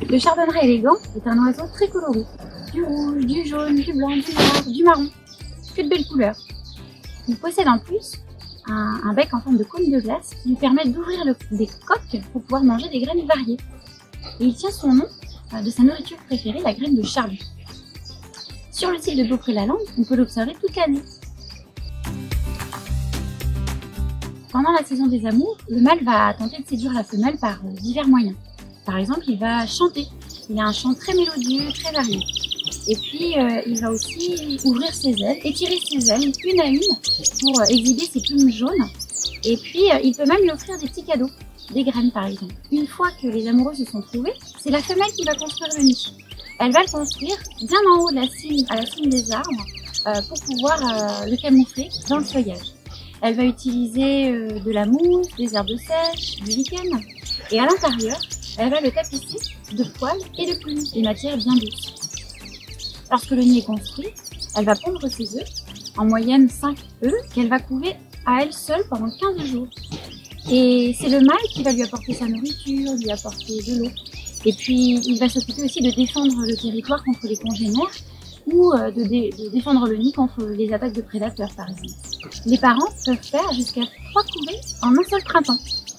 Le chardonneret élégant est un oiseau très coloré. Du rouge, du jaune, du blanc, du noir, du marron. Que de belles couleurs. Il possède en plus un bec en forme de cône de glace qui lui permet d'ouvrir des coques pour pouvoir manger des graines variées. Et il tient son nom de sa nourriture préférée, la graine de chardon. Sur le site de Beaupré-la-Lande, on peut l'observer toute l'année. Pendant la saison des amours, le mâle va tenter de séduire la femelle par divers moyens. Par exemple, il va chanter. Il a un chant très mélodieux, très varié. Et puis, il va aussi ouvrir ses ailes, étirer ses ailes une à une pour exhiber ses plumes jaunes. Et puis, il peut même lui offrir des petits cadeaux, des graines par exemple. Une fois que les amoureux se sont trouvés, c'est la femelle qui va construire le nid. Elle va le construire bien en haut de la cime, à la cime des arbres, pour pouvoir le camoufler dans le feuillage. Elle va utiliser de la mousse, des herbes sèches, du lichen. Et à l'intérieur, elle va le tapisser de poils et de plumes, des matières bien douces. Lorsque le nid est construit, elle va pondre ses œufs, en moyenne 5 œufs, qu'elle va couver à elle seule pendant 15 jours. Et c'est le mâle qui va lui apporter sa nourriture, lui apporter de l'eau. Et puis, il va s'occuper aussi de défendre le territoire contre les congénères ou de défendre le nid contre les attaques de prédateurs, par exemple. Les parents peuvent faire jusqu'à 3 couvées en un seul printemps.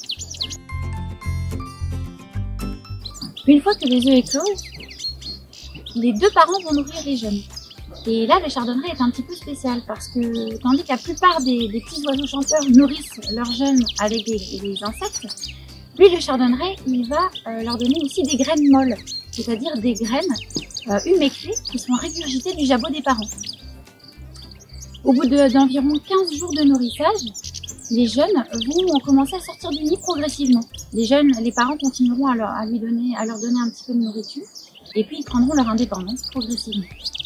Une fois que les œufs éclosent, les deux parents vont nourrir les jeunes. Et là, le chardonneret est un petit peu spécial parce que, tandis que la plupart des petits oiseaux chanteurs nourrissent leurs jeunes avec des insectes, lui, le chardonneret, il va leur donner aussi des graines molles, c'est-à-dire des graines humectées qui sont régurgitées du jabot des parents. Au bout d'environ 15 jours de nourrissage, les jeunes vont commencer à sortir du nid progressivement. Les parents continueront à leur donner un petit peu de nourriture et puis ils prendront leur indépendance progressivement.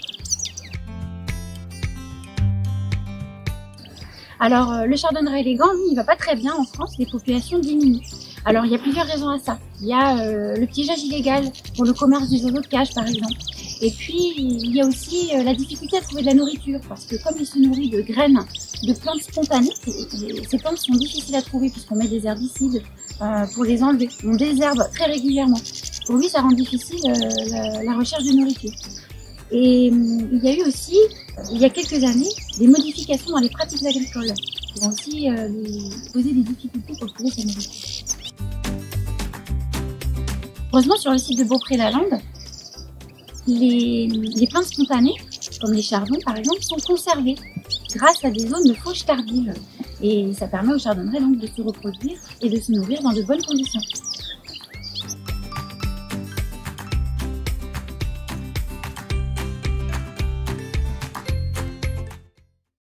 Alors, le chardonneret élégant, lui, il va pas très bien en France, les populations diminuent. Alors, il y a plusieurs raisons à ça. Il y a le piégeage illégal pour le commerce des oiseaux de cage, par exemple. Et puis, il y a aussi la difficulté à trouver de la nourriture, parce que comme il se nourrit de graines de plantes spontanées, ces plantes sont difficiles à trouver puisqu'on met des herbicides pour les enlever. On désherbe très régulièrement. Pour lui, ça rend difficile la recherche de nourriture. Et il y a eu aussi, il y a quelques années, des modifications dans les pratiques agricoles qui vont aussi lui poser des difficultés pour trouver sa nourriture. Heureusement, sur le site de Beaupré-la-Lande, les plantes spontanées, comme les chardons par exemple, sont conservées grâce à des zones de fauche tardive. Et ça permet au chardonneret donc de se reproduire et de se nourrir dans de bonnes conditions.